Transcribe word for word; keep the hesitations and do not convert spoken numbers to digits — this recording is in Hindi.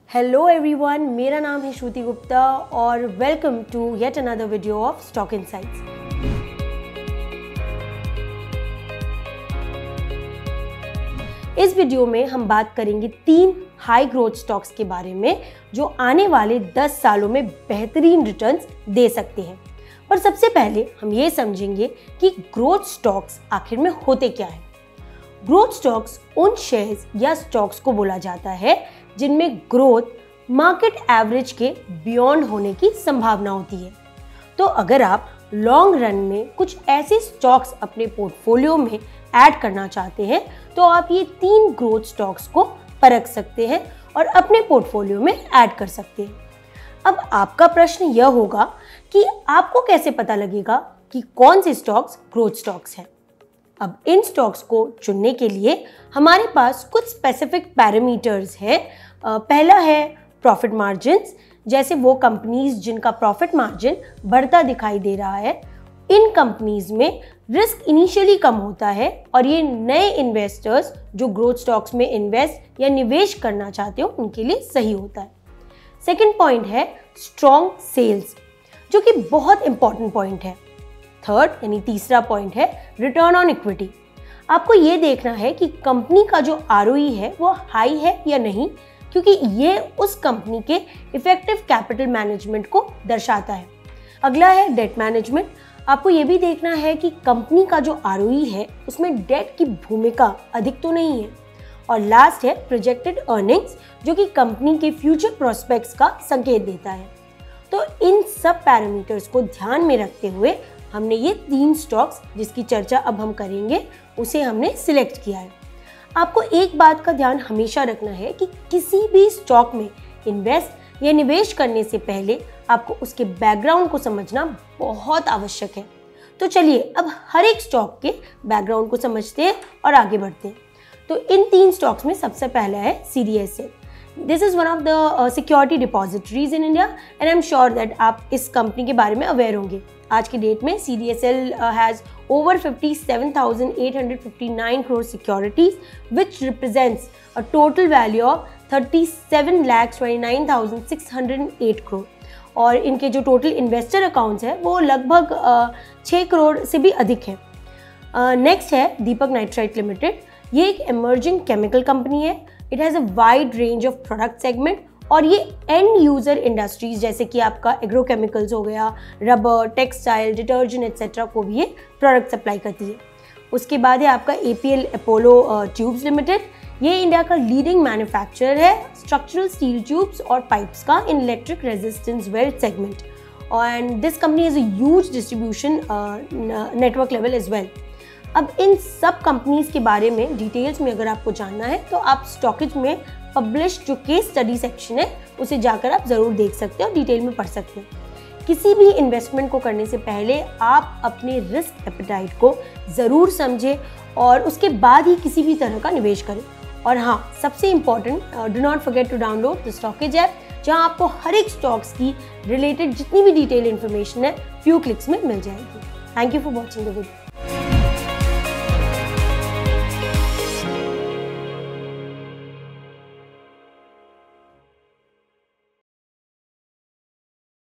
हेलो एवरीवन, मेरा नाम है श्रुति गुप्ता और welcome to yet another video of stock insights. इस वीडियो में हम बात करेंगे तीन हाई ग्रोथ स्टॉक्स के बारे में जो आने वाले दस सालों में बेहतरीन रिटर्न्स दे सकते हैं। पर सबसे पहले हम ये समझेंगे कि ग्रोथ स्टॉक्स आखिर में होते क्या है। ग्रोथ स्टॉक्स उन शेयर्स या स्टॉक्स को बोला जाता है जिनमें ग्रोथ मार्केट एवरेज के बियॉन्ड होने की संभावना होती है। तो अगर आप लॉन्ग रन में कुछ ऐसे स्टॉक्स अपने पोर्टफोलियो में ऐड करना चाहते हैं तो आप ये तीन ग्रोथ स्टॉक्स को परख सकते हैं और अपने पोर्टफोलियो में ऐड कर सकते हैं। अब आपका प्रश्न यह होगा कि आपको कैसे पता लगेगा कि कौन से स्टॉक्स ग्रोथ स्टॉक्स हैं। अब इन स्टॉक्स को चुनने के लिए हमारे पास कुछ स्पेसिफिक पैरामीटर्स हैं। पहला है प्रॉफिट मार्जिन्स, जैसे वो कंपनीज जिनका प्रॉफिट मार्जिन बढ़ता दिखाई दे रहा है। इन कंपनीज में रिस्क इनिशियली कम होता है और ये नए इन्वेस्टर्स जो ग्रोथ स्टॉक्स में इन्वेस्ट या निवेश करना चाहते हो उनके लिए सही होता है। सेकेंड पॉइंट है स्ट्रॉन्ग सेल्स, जो कि बहुत इंपॉर्टेंट पॉइंट है। थर्ड यानी तीसरा पॉइंट है रिटर्न ऑन इक्विटी। आपको ये देखना है कि कंपनी का जो आरओई है वो हाई है या नहीं, क्योंकि ये उस कंपनी के इफेक्टिव कैपिटल मैनेजमेंट को दर्शाता है। अगला है डेट मैनेजमेंट। आपको ये भी देखना है कि कंपनी का जो आरओई है उसमें डेट की भूमिका अधिक तो नहीं है। और लास्ट है प्रोजेक्टेड अर्निंग्स, जो कि कंपनी के फ्यूचर प्रोस्पेक्ट्स का संकेत देता है। तो इन सब पैरामीटर्स को ध्यान में रखते हुए हमने ये तीन स्टॉक्स जिसकी चर्चा अब हम करेंगे उसे हमने सिलेक्ट किया है। आपको एक बात का ध्यान हमेशा रखना है कि किसी भी स्टॉक में इन्वेस्ट या निवेश करने से पहले आपको उसके बैकग्राउंड को समझना बहुत आवश्यक है। तो चलिए अब हर एक स्टॉक के बैकग्राउंड को समझते हैं और आगे बढ़ते हैं। तो इन तीन स्टॉक्स में सबसे पहला है C D S L. This is one of the security depositories in India and I am sure that आप इस कंपनी के बारे में अवेयर होंगे। आज की डेट में C D S L has over fifty-seven thousand eight hundred fifty-nine crore securities, which represents a total value of thirty-seven lakh twenty-nine thousand six hundred eight crore। और इनके जो टोटल इन्वेस्टर अकाउंट्स है वो लगभग छः करोड़ से भी अधिक है। नेक्स्ट है दीपक नाइट्राइट लिमिटेड। ये एक इमर्जिंग केमिकल कंपनी है। It has a wide range of product segment और ये एंड यूज़र इंडस्ट्रीज जैसे कि आपका एग्रोकेमिकल्स हो गया, रबर, टेक्सटाइल, डिटर्जेंट एक्सेट्रा को भी ये प्रोडक्ट सप्लाई करती है। उसके बाद है आपका A P L Apollo tubes limited. ये इंडिया का लीडिंग मैन्युफैक्चरर है स्ट्रक्चरल स्टील ट्यूब्स और पाइप्स का in electric resistance weld segment, and this company has a huge distribution network level as well. अब इन सब कंपनीज के बारे में डिटेल्स में अगर आपको जानना है तो आप स्टॉकेज में पब्लिश जो केस स्टडी सेक्शन है उसे जाकर आप ज़रूर देख सकते हैं और डिटेल में पढ़ सकते हैं। किसी भी इन्वेस्टमेंट को करने से पहले आप अपने रिस्क एपेटाइट को ज़रूर समझें और उसके बाद ही किसी भी तरह का निवेश करें। और हाँ, सबसे important, do not forget to download the Stockedge app, जहाँ आपको हर एक स्टॉक्स की रिलेटेड जितनी भी डिटेल इन्फॉर्मेशन है फ्यू क्लिक्स में मिल जाएगी। Thank you for watching the video.